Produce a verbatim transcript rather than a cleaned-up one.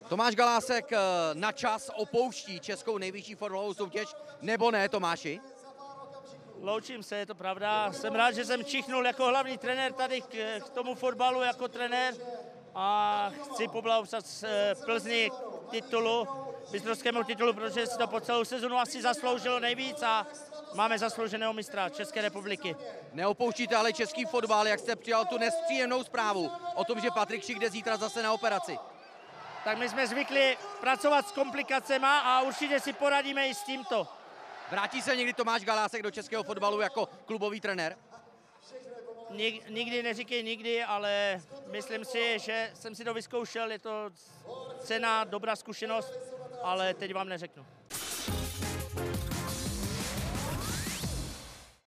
Tomáš Galásek na čas opouští českou nejvyšší fotbalovou soutěž, nebo ne, Tomáši? Loučím se, je to pravda. Jsem rád, že jsem čichnul jako hlavní trenér tady k, k tomu fotbalu jako trenér a chci poblahopřát Plzni k titulu, mistrovskému titulu, protože si to po celou sezonu asi zasloužilo nejvíc a máme zaslouženého mistra České republiky. Neopouštíte ale český fotbal, jak jste přijal tu nepříjemnou zprávu o tom, že Patrik Šik jde zítra zase na operaci. Tak my jsme zvykli pracovat s komplikacemi a určitě si poradíme i s tímto. Vrátí se někdy Tomáš Galásek do českého fotbalu jako klubový trenér? Nik, nikdy neříkej nikdy, ale myslím si, že jsem si to vyzkoušel, je to cena, dobrá zkušenost, ale teď vám neřeknu.